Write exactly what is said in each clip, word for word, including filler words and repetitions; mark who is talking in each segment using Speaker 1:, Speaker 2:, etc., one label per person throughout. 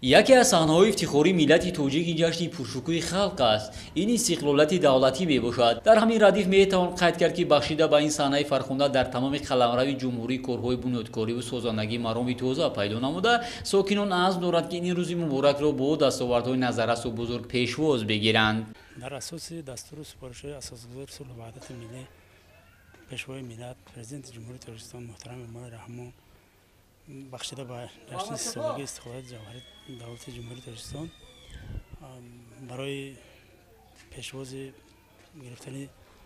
Speaker 1: яке аз саҳнаҳои ифтихори миллати тоҷики ҷашни пуршукӯҳи халқ аст. Ин истиқлолияти давлатӣ мебошад. Дар ҳамин радиф метавон қайд кард, ки бахшида ба ин саҳнаи фархунда дар тамоми қаламрави ҷумҳурӣ корҳои бунёдкориву созандагӣ мароми тоза пайдо намуда, сокинон азм доранд, ки ин рӯзи муборакро бо дастовардҳои назаррасу бузург пешвоз бигиранд.
Speaker 2: дар асоси дастуру супоришҳои асосгузори сулҳу ваҳдати миллӣ пешвои миллат президенти ҷумҳурии тоҷикистон муҳтарами эмомали раҳмон бахшида ба ҷашни сисолагии истиқлолияти ҷавҳари давлати ҷумҳурии тоҷикистон барои пешвози гирифтани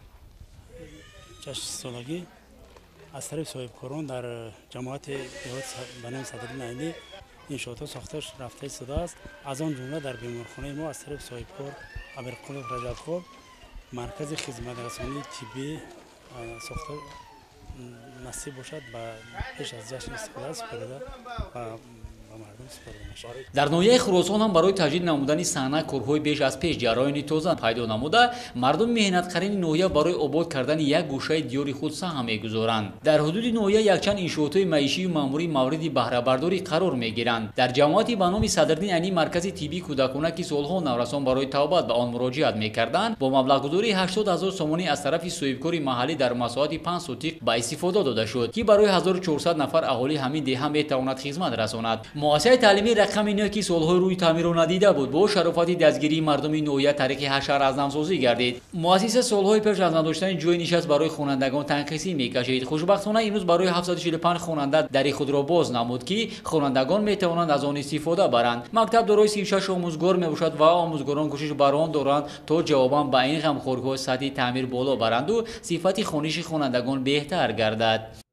Speaker 2: ҷашни сисолагӣ аз тарафи соҳибкорон дар ҷамоати деҳоти ба номи Садриддин Айнӣ иншоотҳо сохта рафта истодааст. аз он ҷумла дар беморхонаи мо аз тарафи соҳибкор Амирқулов Раҷабхон маркази хизматрасонии тиббӣ сохта насиб бошад ба пеш аз ҷашни истиқлолият супорида ба мардум супорида мешавад.
Speaker 1: дар ноҳияи Хуросон ҳам барои таҷдид намудани саҳна корҳои беш аз пеш ҷараёни тоза пайдо намуда, мардуми меҳнатқарини ноҳия барои обод кардани як гӯшаи диёри худ саҳм мегузоранд. дар ҳудуди ноҳия якчанд иншоотҳои маишию маъмурӣ мавриди баҳрабардорӣ қарор мегиранд. дар ҷамоати ба номи Садриддин Айнӣ маркази тиббии кӯдакона, ки солҳо наврасон барои тавбат ба он муроҷиат мекарданд, бо маблағгузории ҳаштод ҳазор сомонӣ аз тарафи соҳибкори маҳаллӣ дар масоати панҷ сотиқ ба истифода дода шуд, ки барои ҳазору чорсад нафар аҳолии ҳамин деҳа метавонад хизмат расонад. муассисаи таълимии рақами нӯ, ки солҳои рӯи таъмирро надида буд, бо шарофати дастгирии мардуми ноҳия тариқи ҳашар аз навсозӣ гардид. муассиса солҳои пеш аз надоштани ҷойи нишаст барои хонандагон танқисӣ мекашид. хушбахтона имрӯз барои ҳафтсаду чилу панҷ хонанда дари худро боз намуд, ки хонандагон метавонанд аз он истифода баранд. мактаб дорои сию шаш омӯзгор мебошад ва омӯзгорон кӯшиш бар он доранд, то ҷавобан ба ин ғамхориҳо сатҳи таъмир боло баранду сифати хониши хонандагон беҳтар гардад.